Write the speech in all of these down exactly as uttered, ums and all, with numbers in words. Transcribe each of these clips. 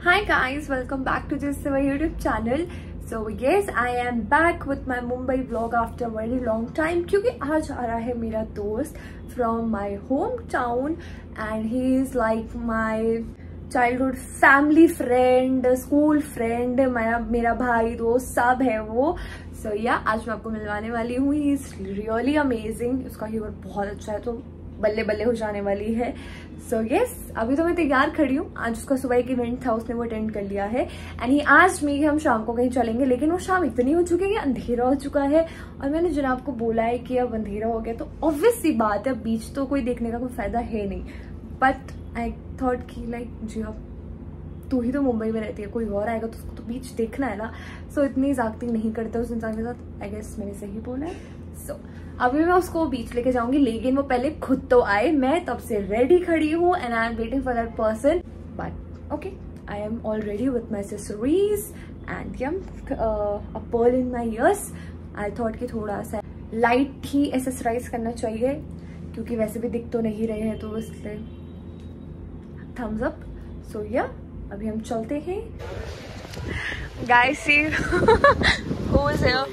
Hi guys, welcome back to this my YouTube channel. So yes, I am back with my Mumbai vlog after a very long time क्योंकि आज आ रहा है मेरा दोस्त from my hometown and he is like my childhood family friend, school friend, मेरा मेरा भाई दोस्त सब है वो. So yeah, आज मैं आपको मिलवाने वाली हूँ. He is really amazing. उसका ह्यूमर बहुत अच्छा है तो बल्ले बल्ले हो जाने वाली है. सो so, यस yes, अभी तो मैं तैयार खड़ी हूँ. आज उसका सुबह एक इवेंट था, उसने वो अटेंड कर लिया है एंड ही आज मी हम शाम को कहीं चलेंगे, लेकिन वो शाम इतनी हो चुकी है कि अंधेरा हो चुका है और मैंने जनाब को बोला है कि अब अंधेरा हो गया तो ऑब्वियस सी बात है बीच तो कोई देखने का कोई फायदा है नहीं. बट आई थॉट कि लाइक जी अब तू ही तो मुंबई में रहती है, कोई और आएगा तो उसको तो बीच देखना है ना. सो so, इतनी जागती नहीं करते उस इंसान के साथ. आई गेस मैंने सही बोला है. सो so, अभी मैं उसको बीच लेके जाऊंगी, लेकिन वो पहले खुद तो आए. मैं तब से रेडी खड़ी हूँ and I am waiting for that person. But okay, I am already with my accessories and um a pearl in my ears. I thought कि थोड़ा सा लाइट ही एक्सेसराइज करना चाहिए क्योंकि वैसे भी दिख तो नहीं रहे हैं, तो इसलिए थम्स अप. सो या अभी हम चलते हैं. Guys see who is here.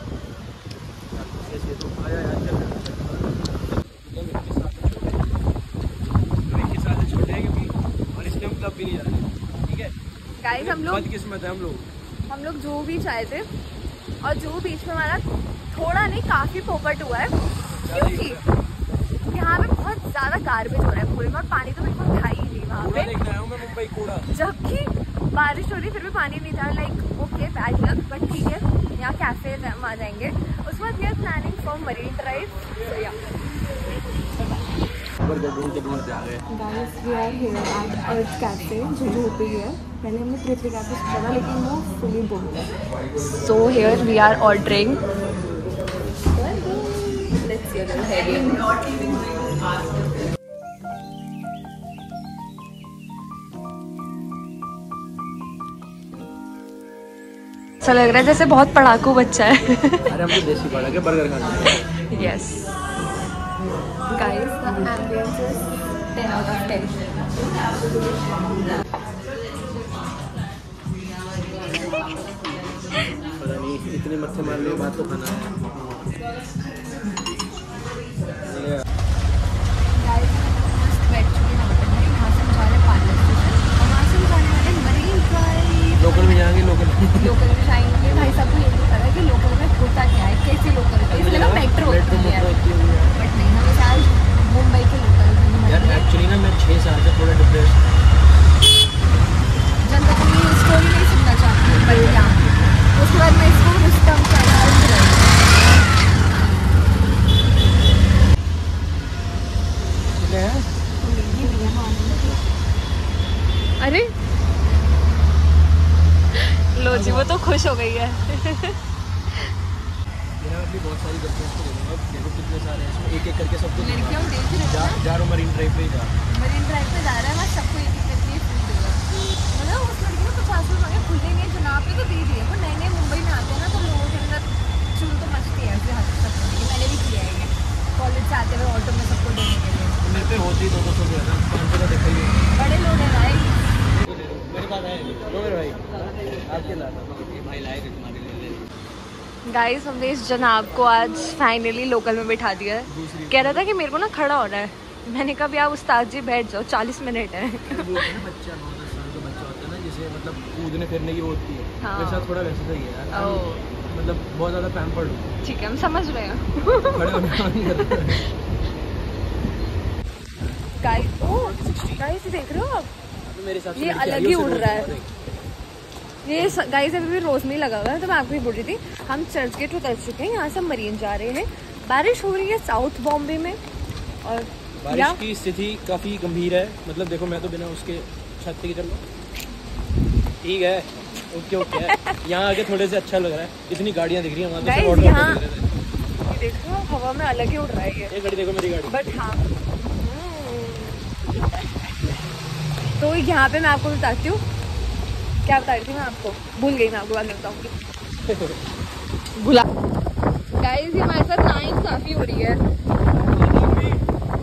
Guys हम लोग किस्मत है, हम लोग हम लोग जो भी चाहे थे और जो बीच में हमारा थोड़ा नहीं काफी पोपट हुआ है क्योंकि यहाँ पे बहुत ज्यादा गार्बेज हो रहा है पूरे में और पानी तो बिल्कुल था ही नहीं वहाँ पे, जबकि बारिश हो रही फिर भी पानी नहीं था. Like okay bad luck, but ठीक है यहाँ कैफे हम आ जाएंगे. उसके बाद we are planning for Marine Drive. So yeah guys we are here at Earth Cafe जो जो पे है. पहले हमने पृथ्वी कैफे सोचा था लेकिन वो फुली बुक्ड है. So here we are ordering. Let's see अगर है. ऐसा लग रहा है जैसे बहुत पढ़ाकू बच्चा है. अरे हम तो देसी पढ़ा के बर्गर खाने हैं. Yes guys the ambience is ten out of ten. पता नहीं इतने मत्थे मारने के बाद तो खाना है. गाइस जस्ट बैठ चुके हैं होटल में. यहाँ से हम जा रहे हैं पार्लर स्टेशन और वहाँ से हम जाने वाले मरीन ड्राइव. लोकल में जाएंगे. लोकल लोकल में जाएंगे. भाई साहब को ये नहीं पता कि लोकल में होता क्या है, कैसे लोकल है. इसलिए ना मेट्रो होती है बट नहीं, हम आज मुंबई के लोकल में. यार एक्चुअली ना मैं छः साल से थोड़ा डिप्रेस. जनता को ये स्टोरी नहीं सुनना चाहती पर क्या उसके बाद मैं इसको रुस्तम चढ़ा. अरे लो जी वो तो खुश हो गई है. बहुत सारी गर्लफ्रेंड्स को देखो कितने सारे हैं इसमें, एक एक करके सबको लड़कियों देख रहे जा जा रहा. मरीन ड्राइव पे जा मरीन ड्राइव पे जा रहा है. मैं सबको एक एक करके फूल देगा. मतलब उस लड़की को पचास रुपये खुलेंगे जनाब पे तो दे दिए. वो नए नए मुंबई में आते हैं ना तो लोगों के अंदर चुन तो मचती है हर सबको. मैंने भी किया है कॉलेज से आते हुए ऑटो में सबको देने के लिए. मेरे पे होती दो दो सौ रुपये ना पाँच सौ का देखा ही बड़े लोग हैं भाई. मेरे पास है दो मेरे भाई आपके लाना भाई लाए थे तुम्हारे लिए. गाइस हमने इस जनाब को आज फाइनली लोकल में बिठा दिया है. कह रहा था कि मेरे को ना खड़ा होना है. मैंने कहा भी आप उस्ताद जी बैठ जाओ, चालीस मिनट है. बच्चा नौ दस साल का बच्चा होता है ना, जिसे मतलब कूदने फिरने की वो होती है. हाँ. मेरे साथ थोड़ा वैसे सही है यार. मतलब बहुत ज़्यादा पैम्पर्ड हूँ. ठीक है हम समझ रहे हैं. गाइस ओ गाइस देख रहे हो आप, मेरे साथ ये अलग ही उड़ रहा है. ये गाइस अभी भी रोज में लगा हुआ है तो मैं आपको ही बोल रही थी. हम चर्च गेट उतर चुके हैं, यहाँ से हम मरीन जा रहे हैं. बारिश हो रही है साउथ बॉम्बे में और बारिश की स्थिति काफी गंभीर है. मतलब देखो मैं तो बिना उसके छत पे चल रहा हूँ. ठीक है ओके ओके. यहाँ आके थोड़े से अच्छा लग रहा है. इतनी गाड़ियाँ दिख रही है वहाँ से. यहाँ देखो हवा में अलग ही उड़ रहा है. ये गाड़ी देखो मेरी गाड़ी. बट हाँ तो यहाँ पे मैं आपको बताती हूँ क्या बता रही थी मैं आपको, भूल गई. मैं आपको बाद में बताऊंगी. भूला. गाइस ये हमारे साथ नाइंसाफी हो रही है.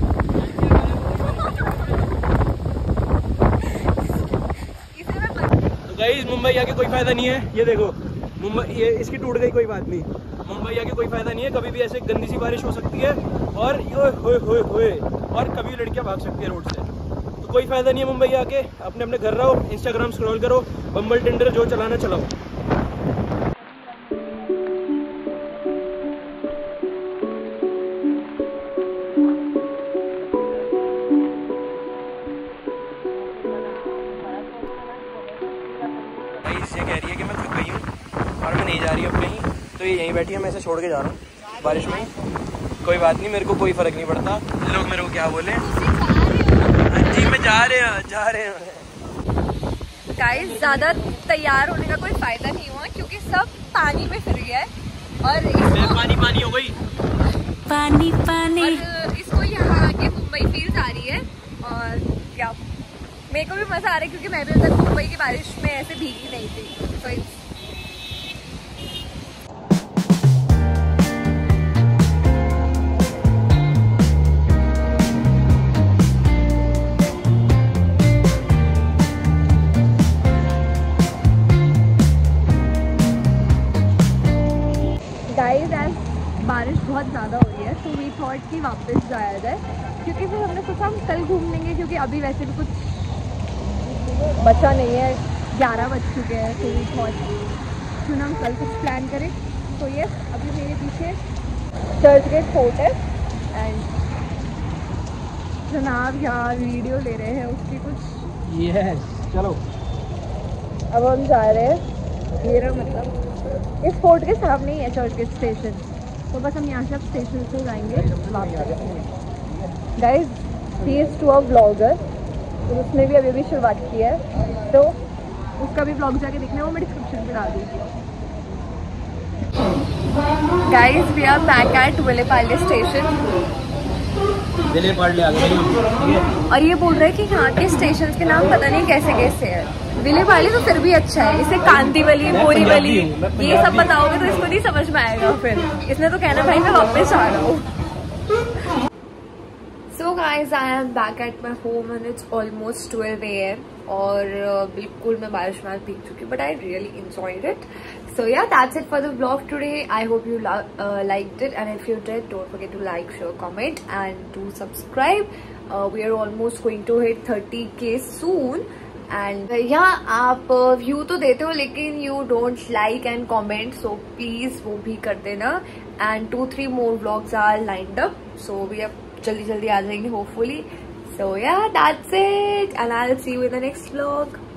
इसे मैं गाइस मुंबई आके कोई फायदा नहीं है। ये देखो मुंबई, ये इसकी टूट गई, कोई बात नहीं। मुंबई आके कोई फायदा नहीं है, कभी भी ऐसे गंदी सी बारिश हो सकती है और होए होए होए और कभी लड़कियां भाग सकती है रोड से। तो कोई फायदा नहीं है मुंबई आके, अपने अपने घर रहो, इंस्टाग्राम स्क्रॉल करो, बम्बल टिंडर जो चलाना चलाओ। ये कह रही है कि मैं थक गई हूँ और मैं नहीं जा रही अब कहीं, तो ये यहीं बैठी है, मैं इसे छोड़ के जा रहा हूँ बारिश में। कोई बात नहीं, मेरे को कोई फर्क नहीं पड़ता लोग मेरे को क्या बोले। जी मैं जा रहे हैं जा रहे हैं। गाइस ज़्यादा तैयार होने का कोई फायदा नहीं हुआ क्योंकि सब पानी में फिर गया है और इसको पानी पानी हो गई, पानी पानी और इसको यहाँ आके मुंबई फील्स आ रही है। और क्या मेरे को भी मजा आ रहा है क्योंकि मैं भी तक मुंबई की बारिश में ऐसे भीगी नहीं थी। तो गाइस आज बारिश बहुत ज़्यादा हो रही है तो वी थॉट कि वापस जाया जाए, क्योंकि फिर हमने सोचा हम कल घूम लेंगे क्योंकि अभी वैसे भी कुछ बचा नहीं है, ग्यारह बज चुके हैं। तो वी थॉट क्यों ना हम कल कुछ प्लान करें। तो ये अभी मेरे पीछे चर्च गेट फोर्ट है एंड जनाब यहाँ वीडियो ले रहे हैं उसकी कुछ। यस चलो अब हम जा रहे हैं, मेरा मतलब इस फोर्ट के सामने ही है चर्च गेट स्टेशन, तो बस हम यहाँ से अब स्टेशन से जाएंगे वापस। Guys he is too a blogger, तो उसने भी अभी अभी शुरुआत की है, तो उसका भी ब्लॉग जाके देखना है, वो मैं डिस्क्रिप्शन में डाल दूँगी। Guys we are back at Vile Parle station. Vile Parle आ गए हम, और ये बोल रहे हैं कि यहाँ के स्टेशन के नाम पता नहीं कैसे कैसे है। विलेपार्ले तो फिर भी अच्छा है, इसे कांदीवली, बोरीवली ये सब बताओगे तो इसको नहीं समझ में आएगा। फिर इसने तो कहना भाई मैं वापस आ रहा हूँ। So guys I am back at my home and it's almost twelve A M और uh, बिल्कुल मैं बारिश में भीग चुकी but I really enjoyed it. So yeah, that's it for the vlog today. I hope you uh, liked it, and if you did, don't forget to like, share, comment and do subscribe. Uh, we are almost going to hit thirty K soon. And uh, yeah, आप view तो देते हो लेकिन you don't like and comment, so please वो भी कर देना. And two three more vlogs are lined up, so we have जल्दी जल्दी आ जाएंगे hopefully. So yeah, that's it and I'll see you in the next vlog.